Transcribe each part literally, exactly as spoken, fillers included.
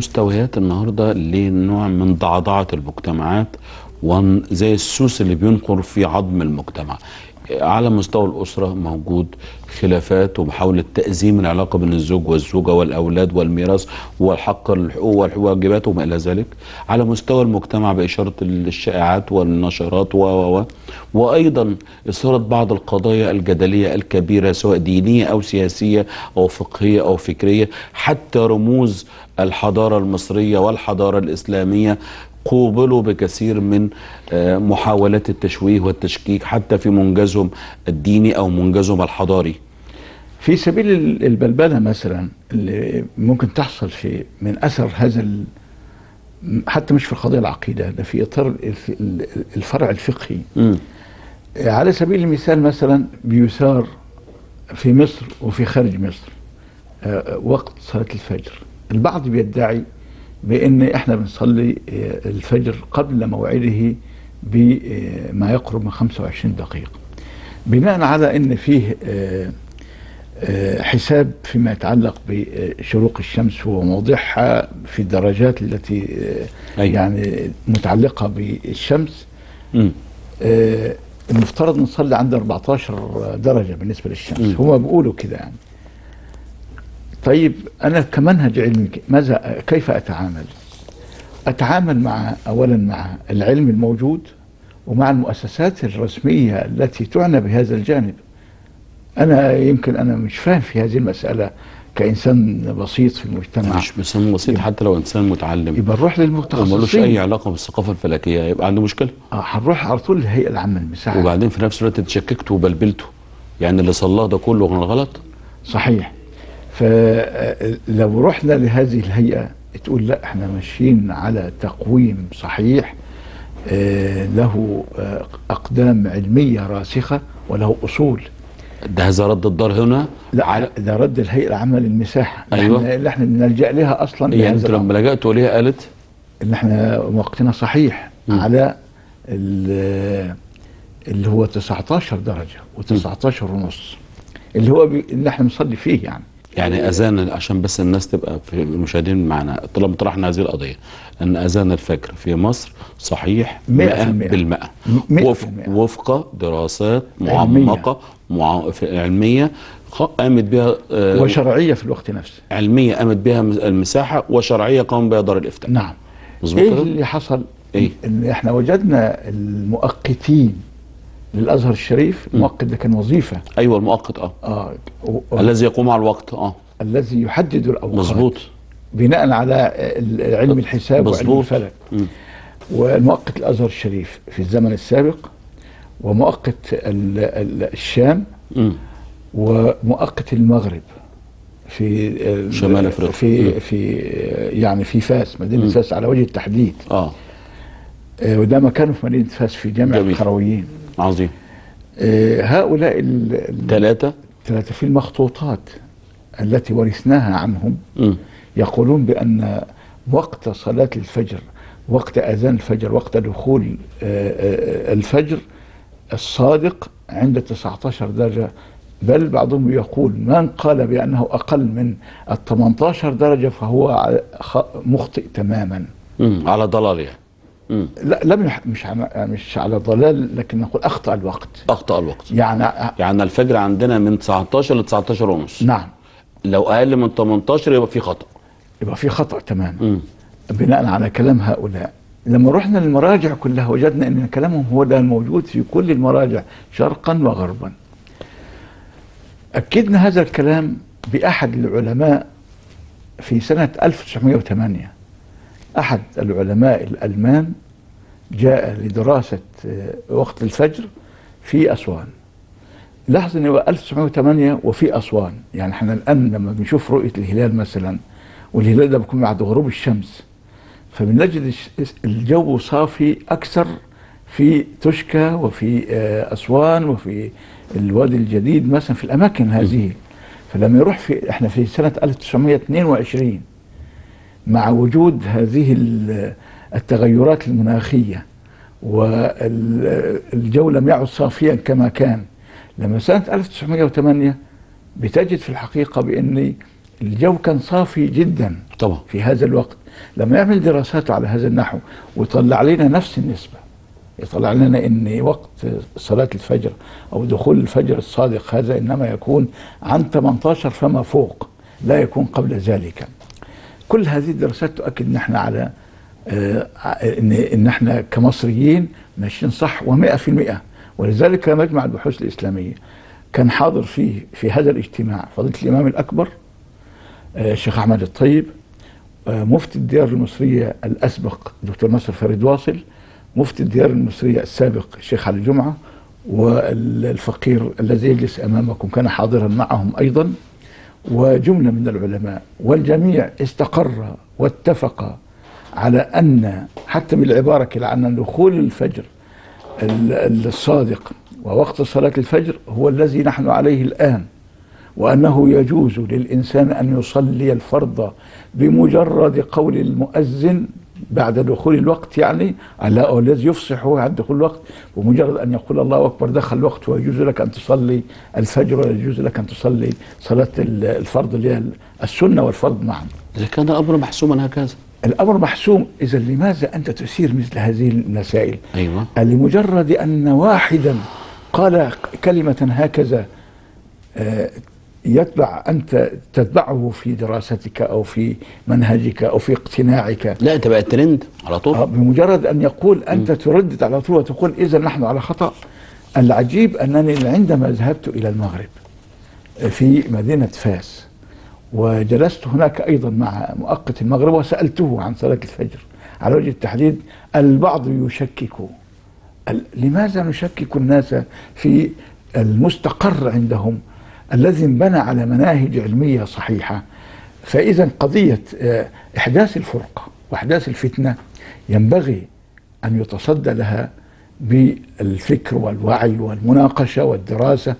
مستويات النهارده لنوع من ضعضعه المجتمعات وزي السوس اللي بينقر في عظم المجتمع. على مستوى الأسرة موجود خلافات ومحاولة تأزيم العلاقة بين الزوج والزوجة والأولاد والميراث والحق الحقوق والواجبات وما إلى ذلك. على مستوى المجتمع بإشارة الشائعات والنشرات و و وأيضا إثارة بعض القضايا الجدلية الكبيرة سواء دينية أو سياسية أو فقهية أو فكرية، حتى رموز الحضارة المصرية والحضارة الإسلامية قوبلوا بكثير من محاولات التشويه والتشكيك حتى في منجزهم الديني أو منجزهم الحضاري. في سبيل البلبلة مثلا اللي ممكن تحصل في من أثر هذا حتى مش في قضايا العقيدة، ده في إطار الفرع الفقهي. م. على سبيل المثال مثلا بيثار في مصر وفي خارج مصر وقت صلاة الفجر، البعض بيدعي بأن احنا بنصلي الفجر قبل موعده بما يقرب من خمسة وعشرين دقيقة، بناء على ان فيه حساب فيما يتعلق بشروق الشمس وموضعها في الدرجات التي أيوة. يعني متعلقة بالشمس. م. المفترض نصلي عند أربعة عشر درجة بالنسبة للشمس، هم بيقولوا كده يعني. طيب أنا كمنهج علمي ماذا كيف أتعامل؟ أتعامل مع أولا مع العلم الموجود ومع المؤسسات الرسمية التي تعنى بهذا الجانب. أنا يمكن أنا مش فاهم في هذه المسألة كإنسان بسيط في المجتمع، مش إنسان بسيط حتى لو إنسان متعلم يبقى نروح للمتخصصين ومالوش أي علاقة بالثقافة الفلكية يبقى عنده مشكلة. اه هنروح على طول للهيئة العامة للمساحة، وبعدين في نفس الوقت اتشككته وبلبلته، يعني اللي صلاه ده كله كان غلط. صحيح. فلو رحنا لهذه الهيئة تقول لا احنا ماشيين على تقويم صحيح له أقدام علمية راسخة وله أصول. ده هذا رد الدار هنا؟ لا على ده رد الهيئة العامة للمساحة. أيوة. اللي احنا بنلجأ لها أصلا. يعني انت لما لجأتوا ليها قالت ان احنا وقتنا صحيح م. على اللي هو تسعة عشر درجة وتسعة عشر ونص اللي هو اللي احنا بنصلي فيه يعني. يعني اذان عشان بس الناس تبقى في المشاهدين معنا طالما طرحنا هذه القضيه ان اذان الفجر في مصر صحيح مئة بالمئة وفق, وفق دراسات معمقه مع... علميه قامت بها آه وشرعيه في الوقت نفسه. علميه قامت بها المساحه وشرعيه قام بها دار الافتاء. نعم. ايه اللي حصل؟ إيه؟ ان احنا وجدنا المؤقتين للازهر الشريف. المؤقت ده كان وظيفه. ايوه المؤقت اه, آه. و... الذي يقوم على الوقت اه الذي يحدد الاوقات مظبوط بناء على علم الحساب وعلم الفلك. م. والمؤقت الازهر الشريف في الزمن السابق، ومؤقت الشام، م. ومؤقت المغرب في شمال افريقيا في في يعني في فاس، مدينه م. فاس على وجه التحديد. اه وده مكانه في مدينه فاس في جامع القرويين. عظيم. هؤلاء الثلاثة ثلاثة في المخطوطات التي ورثناها عنهم م. يقولون بأن وقت صلاة الفجر، وقت أذان الفجر، وقت دخول الفجر الصادق عند تسعة عشر درجة، بل بعضهم يقول من قال بأنه أقل من ال ثمانية عشر درجة فهو مخطئ تماما. م. على ضلال يعني. مم. لا لا مش مش على ضلال، لكن نقول اخطا الوقت. اخطا الوقت يعني يعني الفجر عندنا من تسعة عشر ل تسعة عشر ونص. نعم. لو اقل من ثمانية عشر يبقى في خطا. يبقى في خطا تماما. بناء على كلام هؤلاء. لما رحنا للمراجع كلها وجدنا ان كلامهم هو ده الموجود في كل المراجع شرقا وغربا. اكدنا هذا الكلام باحد العلماء في سنه ألف وتسعمائة وثمانية. أحد العلماء الألمان جاء لدراسة وقت الفجر في أسوان. لاحظ أنه ألف وتسعمائة وثمانية وفي أسوان، يعني احنا الآن لما بنشوف رؤية الهلال مثلا، والهلال ده بيكون بعد غروب الشمس، فبنجد الجو صافي أكثر في تشكى وفي أسوان وفي الوادي الجديد مثلا، في الأماكن هذه. فلما يروح في احنا في سنة ألف وتسعمائة واثنين وعشرين مع وجود هذه التغيرات المناخية والجو لم يعد صافيا كما كان. لما سنة ألف وتسعمائة وثمانية بتجد في الحقيقة بأن الجو كان صافي جدا طبعا. في هذا الوقت. لما يعمل دراساته على هذا النحو ويطلع لنا نفس النسبة، يطلع لنا ان وقت صلاة الفجر او دخول الفجر الصادق هذا انما يكون عن ثمانية عشر فما فوق، لا يكون قبل ذلك. كل هذه الدراسات تؤكد ان احنا على آه ان ان احنا كمصريين ماشيين صح ومئة في المئة. ولذلك مجمع البحوث الاسلامية كان حاضر فيه في هذا الاجتماع فضيلة الامام الاكبر الشيخ احمد الطيب، مفتي الديار المصرية الاسبق دكتور ناصر فريد واصل، مفتي الديار المصرية السابق الشيخ علي جمعة، والفقير الذي يجلس امامكم كان حاضرا معهم ايضا، وجملة من العلماء، والجميع استقر واتفق على ان حتى بالعبارة كده ان دخول الفجر الصادق ووقت صلاة الفجر هو الذي نحن عليه الآن، وأنه يجوز للإنسان أن يصلي الفرض بمجرد قول المؤذن بعد دخول الوقت، يعني على الذي يفصح عند دخول الوقت، بمجرد أن يقول الله أكبر دخل الوقت ويجوز لك أن تصلي الفجر ويجوز لك أن تصلي صلاة الفرض اللي هي السنة والفرض معا. إذا كان أمر محسوما هكذا، الأمر محسوم، إذا لماذا أنت تثير مثل هذه المسائل؟ أيوة. لمجرد أن واحدا قال كلمة هكذا يتبع أنت تتبعه في دراستك أو في منهجك أو في اقتناعك، لا أنت بقى ترند على طول. بمجرد أن يقول أنت م. تردد على طول وتقول إذا نحن على خطأ. العجيب أنني عندما ذهبت إلى المغرب في مدينة فاس وجلست هناك أيضا مع مؤقت المغرب وسألته عن صلاة الفجر على وجه التحديد، البعض يشكك. لماذا نشكك الناس في المستقر عندهم الذي انبنى على مناهج علمية صحيحة؟ فإذا قضية إحداث الفرقة وإحداث الفتنة ينبغي أن يتصدى لها بالفكر والوعي والمناقشة والدراسة،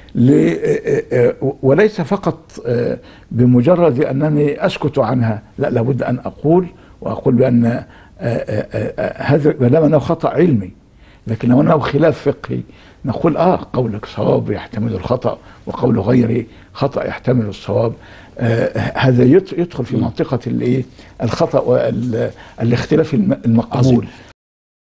وليس فقط بمجرد أنني أسكت عنها، لا، لابد أن أقول وأقول بأن هذا ما دام أنه خطأ علمي، لكن لو أنه خلاف فقهي نقول آه قولك صواب يحتمل الخطأ وقول غيري خطأ يحتمل الصواب. آه هذا يدخل في منطقة الخطأ والاختلاف المقبول.